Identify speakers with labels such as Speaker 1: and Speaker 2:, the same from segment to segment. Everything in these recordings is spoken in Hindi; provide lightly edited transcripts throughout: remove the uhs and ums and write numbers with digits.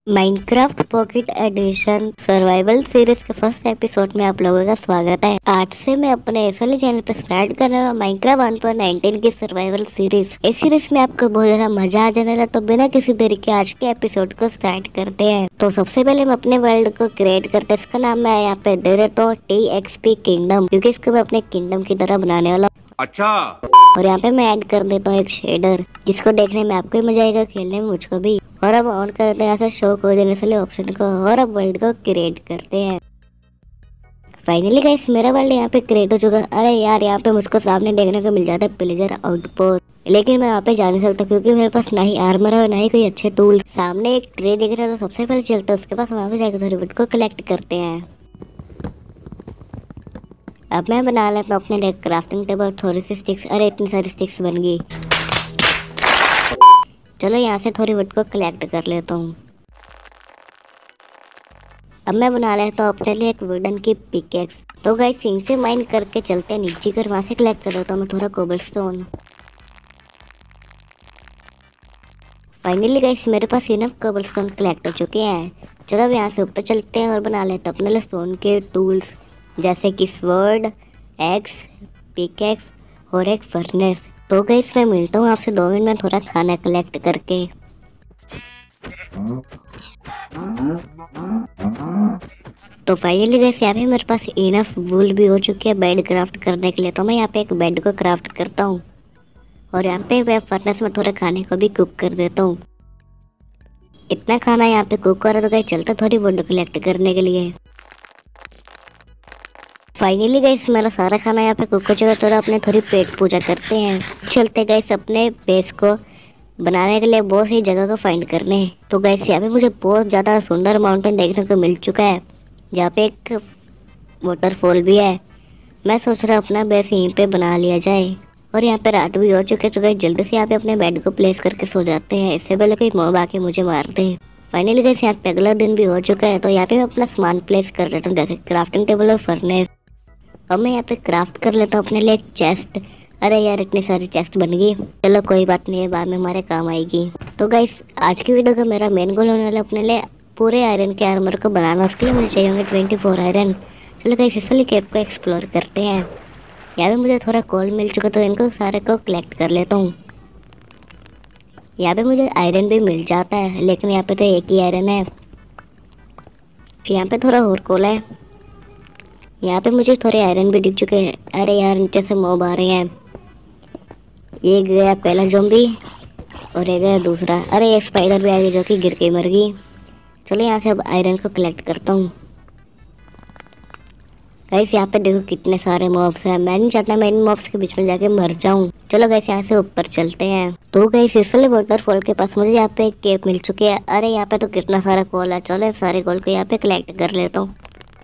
Speaker 1: Minecraft pocket edition survival series के फर्स्ट एपिसोड में आप लोगों का स्वागत है। आज से मैं अपने असली चैनल पे स्टार्ट कर रहा हूँ माइनक्राफ्ट 1.19 की सर्वाइवल सीरीज। इस सीरीज में आपको बहुत ज्यादा मजा आ जाने वाला, तो बिना किसी देरी के आज के एपिसोड को स्टार्ट करते हैं। तो सबसे पहले हम अपने वर्ल्ड को क्रिएट करते हैं। इसका नाम मैं यहाँ पे दे देता हूँ TXP किंगडम, क्योंकि इसको मैं अपने किंगडम की तरह बनाने वाला हूँ।
Speaker 2: अच्छा।
Speaker 1: और यहाँ पे मैं ऐड कर देता हूँ एक शेडर, जिसको देखने में आपको भी मजा आएगा, खेलने में मुझको भी। और अब ऑन करते हैं ऐसे शो को देने वाले ऑप्शन को, और अब वर्ल्ड को क्रिएट करते हैं। फाइनली गाइस मेरा वर्ल्ड यहाँ पे क्रिएट हो चुका है। अरे यार, यहाँ पे मुझको सामने देखने को मिल जाता है प्लेजर आउटपोस्ट, लेकिन मैं यहाँ पे जा नहीं सकता क्योंकि मेरे पास ना ही आर्मर है और ना ही कोई अच्छे टूल। सामने एक ट्रे दिख रहा है, तो सबसे पहले चलते हैं उसके पास, वहाँ पे जाकर थोड़ी वुड को कलेक्ट करते हैं। अब मैं बना लेता हूँ अपने लिए क्राफ्टिंग टेबल, थोड़ी सी स्टिक्स। अरे इतनी सारी स्टिक्स बन गई। चलो यहाँ से थोड़ी वुड को कलेक्ट कर लेता हूँ। अब मैं बना लेता हूँ अपने लिए एक वुडन की पिकेक्स। तो गाइस सिंह से माइन करके चलते हैं नीचे कर, वहाँ से कलेक्ट कर लेता हूँ मैं थोड़ा कोबलस्टोन। फाइनली गाइस मेरे पास इनफ कोबलस्टोन कलेक्ट हो चुके हैं। चलो अब यहाँ से ऊपर चलते हैं और बना लेते हैं अपने लिए स्टोन के टूल्स, जैसे कि स्वॉर्ड, एक्स, पिकेक्स और एक फर्नेस। तो गाइस मैं मिलता हूँ आपसे 2 मिनट में थोड़ा खाना कलेक्ट करके। तो फाइनली गाइस यहाँ पे मेरे पास इनफ वूल भी हो चुकी है बेड क्राफ्ट करने के लिए। तो मैं यहाँ पे एक बेड को क्राफ्ट करता हूँ और यहाँ पे मैं फर्नेस में थोड़ा खाने को भी कुक कर देता हूँ। इतना खाना यहाँ पे कुक हो रहा, तो गाइस चलता थोड़ी वुड कलेक्ट करने के लिए। फाइनली गाइस मेरा सारा खाना यहाँ पे कुक हो चुका है। तो अपने थोड़ी पेट पूजा करते हैं। चलते गाइस अपने बेस को बनाने के लिए बहुत सी जगह को फाइंड करने। तो गाइस यहाँ पे मुझे बहुत ज़्यादा सुंदर माउंटेन देखने को मिल चुका है, जहाँ पे एक वाटरफॉल भी है। मैं सोच रहा हूँ अपना बेस यहीं पे बना लिया जाए। और यहाँ पे रात भी हो चुके, तो गाइस जल्दी से यहाँ पे अपने बेड को प्लेस करके सो जाते हैं, इससे पहले कोई मॉब आके मुझे मारते हैं। फाइनली गाइस यहाँ पे अगला दिन भी हो चुका है। तो यहाँ पे मैं अपना सामान प्लेस कर देता हूँ, जैसे क्राफ्टिंग टेबल और फर्नेस। अब मैं यहाँ पे क्राफ्ट कर लेता हूँ अपने लिए एक चेस्ट। अरे यार इतनी सारी चेस्ट बन गई, चलो कोई बात नहीं है, बाद में हमारे काम आएगी। तो गाइस आज की वीडियो का मेरा मेन गोल होने वाला अपने लिए पूरे आयरन के आर्मर को बनाना। उसके लिए मुझे चाहिए होंगे 24 आयरन। चलो गाइस इस वाली केव को एक्सप्लोर करते हैं। यहाँ पे मुझे थोड़ा कोल मिल चुका, तो इनको सारे को कलेक्ट कर लेता हूँ। यहाँ पे मुझे आयरन भी मिल जाता है, लेकिन यहाँ पे तो एक ही आयरन है। यहाँ पे थोड़ा और कोल है। यहाँ पे मुझे थोड़े आयरन भी दिख चुके हैं। अरे यार नीचे से मॉब आ रहे हैं। ये गया पहला ज़ॉम्बी और ये गया दूसरा। अरे एक स्पाइडर भी आ गई जो कि गिर के मर गई। चलो यहाँ से अब आयरन को कलेक्ट करता हूँ। गाइस यहाँ पे देखो कितने सारे मॉब्स हैं। मैं नहीं चाहता मैं इन मॉब्स के बीच में जाके मर जाऊँ। चलो गाइस यहाँ से ऊपर चलते हैं। तो गाइस इस वाले वाटरफॉल के पास मुझे यहाँ पे एक केव मिल चुकी है। अरे यहाँ पे तो कितना सारा कोल है। चलो सारे कोल को यहाँ पे कलेक्ट कर लेता हूँ।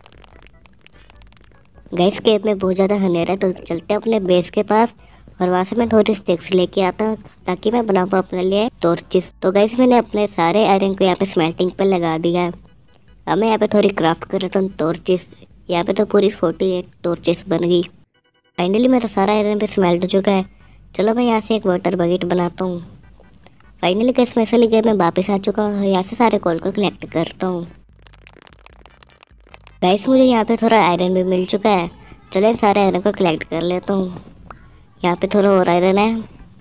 Speaker 1: गाइस केव में बहुत ज़्यादा अंधेरा है, तो चलते हैं अपने बेस के पास और वहाँ से मैं थोड़ी स्टिक्स लेके आता हूँ ताकि मैं बना पाऊँ अपने लिए टॉर्चेस। तो गाइस मैंने अपने सारे आयरन को यहाँ पे स्मेल्टिंग पे लगा दिया है। अब मैं यहाँ पे थोड़ी क्राफ्ट कर लेता हूँ टॉर्चेस। यहाँ पे तो पूरी 48 टॉर्चेस बन गई। फाइनली मेरा सारा आयरन पे स्मेल्ट हो चुका है। चलो मैं यहाँ से एक वाटर बकेट बनाता हूँ। फाइनली गाइस मैं इसलिए मैं वापस आ चुका हूँ। यहाँ से सारे कोल को कलेक्ट करता हूँ। गाइस मुझे यहाँ पे थोड़ा आयरन भी मिल चुका है। चलो सारे आयरन को कलेक्ट कर लेता हूँ। यहाँ पे थोड़ा और आयरन है।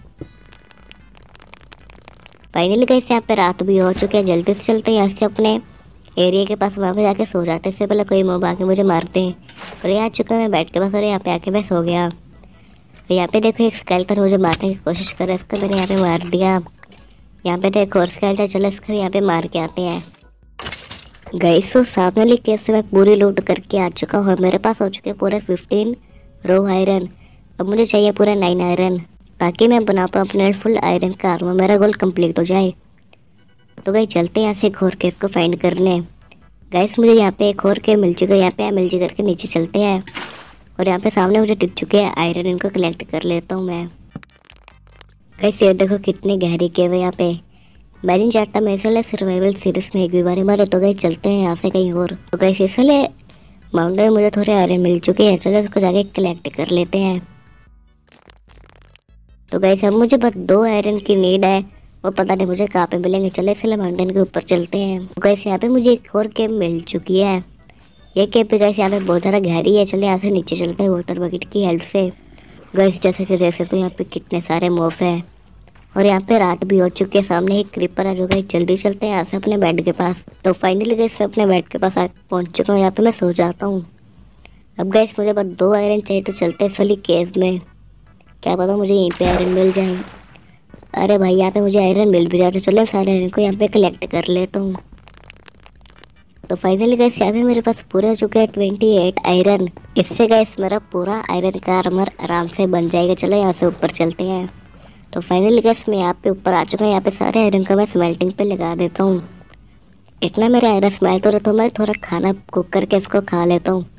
Speaker 1: फाइनली गाइस यहाँ पे रात भी हो चुकी है। जल्दी से चलते हैं यहाँ से अपने एरिया के पास, वहाँ पे जाके सो जाते हैं, इससे पहले कोई मॉब आके मुझे मारते हैं। और ये आ चुका मैं बेड के पास, और यहाँ पे आके मैं सो गया। तो यहाँ पे देखो एक स्केलेटन मुझे मारने की कोशिश कर रहा है, इसको मैंने यहाँ पे मार दिया। यहाँ पे देखो और स्केलेटन, चलो इसको यहाँ पे मार के आते हैं। गाइस तो सामने वाली केव से मैं पूरी लूट करके आ चुका हूँ। मेरे पास हो चुके पूरे 15 रो आयरन। अब मुझे चाहिए पूरे 9 आयरन, ताकि मैं बना पाऊँ अपने फुल आयरन का आर्मर, मेरा गोल कंप्लीट हो जाए। तो गाइस चलते हैं यहाँ से एक और केव को फाइंड करने। गाइस मुझे यहाँ पे एक और केव मिल चुका है। यहाँ पे MLG करके नीचे चलते हैं और यहाँ पे सामने मुझे दिख चुके हैं आयरन, इनको कलेक्ट कर लेता हूँ मैं। गाइस ये देखो कितनी गहरी केव है यहाँ पे। मैं नहीं चाहता मैं इसलिए सर्वाइवल सीरीज में एक भी बारी मारे। तो गाइस चलते हैं यहाँ से कहीं और। तो गाइस इसलिए माउंटेन मुझे थोड़े आयरन मिल चुके हैं। चलो इसको जाके कलेक्ट कर लेते हैं। तो गाइस अब मुझे बस 2 आयरन की नीड है वो पता नहीं मुझे कहाँ पे मिलेंगे। चलो इसलिए माउंटेन के ऊपर चलते हैं। गैस यहाँ पे मुझे एक और केव मिल चुकी है। ये केव पे गैस यहाँ पे बहुत ज़्यादा गहरी है। चलो यहाँ से नीचे चलते हैं वाटर बकेट की हेल्प से। गैस जैसे कि देख सकते हो यहाँ पे कितने सारे मॉब्स हैं और यहाँ पे रात भी हो चुकी है। सामने एक क्रीपर है जो गैस जल्दी चलते हैं यहाँ से अपने बेड के पास। तो फाइनली गैस मैं अपने बेड के पास पहुँच चुका हूँ। यहाँ पे मैं सो जाता हूँ। अब गैस मुझे बस 2 आयरन चाहिए तो चलते हैं सली केव में। क्या पता मुझे यहीं पे आयरन मिल जाए। अरे भाई यहाँ पे मुझे आयरन मिल भी जाते। चलो सारे आयरन को यहाँ पे कलेक्ट कर लेता हूँ। तो फाइनली गैस यहाँ पे मेरे पास पूरे हो चुके हैं 28 आयरन। इससे गैस मेरा पूरा आयरन का आर्मर आराम से बन जाएगा। चलो यहाँ से ऊपर चलते हैं। तो फाइनली गैस मैं यहाँ पे ऊपर आ चुका हूँ। यहाँ पे सारे आयरन का मैं स्मेल्टिंग पे लगा देता हूँ। इतना मेरा आयरन स्मेल्ट हो रहा तो मैं थोड़ा खाना कुक करके इसको खा लेता हूँ।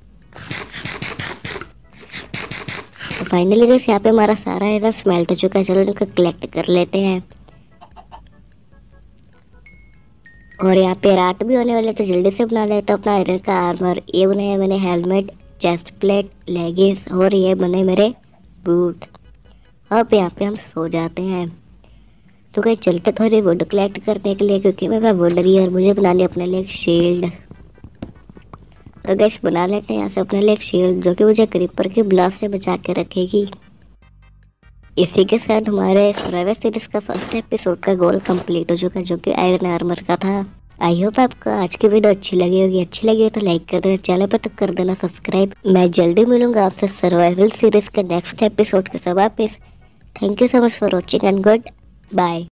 Speaker 1: तो फाइनली गैस यहाँ पे हमारा सारा आयरन स्मेल्ट हो चुका है। चलो इनको कलेक्ट कर लेते हैं। और यहाँ पे रात भी होने वाले तो जल्दी से बना लेता हूँ अपना आयरन का आर्मर। ये बनाया मैंने हेलमेट, चेस्ट प्लेट, लेगिंग्स और ये बने मेरे बूट। अब यहाँ पे हम सो जाते हैं। तो कहीं चलते थोड़ी वुड कलेक्ट करने के लिए क्योंकि मैं वुडरी और मुझे बनानी अपने लिए एक शील्ड। तो गैस बना लेते हैं यहाँ से अपने लिए एक शील्ड जो कि मुझे क्रीपर की ब्लास्ट से बचा के रखेगी। इसी के साथ हमारे सर्वाइवल सीरीज का फर्स्ट एपिसोड का गोल कंप्लीट हो चुका है जो कि आयरन आर्मर का था। आई होप आपको आज की वीडियो अच्छी लगी होगी। अच्छी लगी हो तो लाइक कर देना, चैनल पर तो कर देना सब्सक्राइब। मैं जल्दी मिलूंगा आपसे सर्वाइवल सीरीज के नेक्स्ट एपिसोड के सब वापिस। Thank you so much for watching and good bye.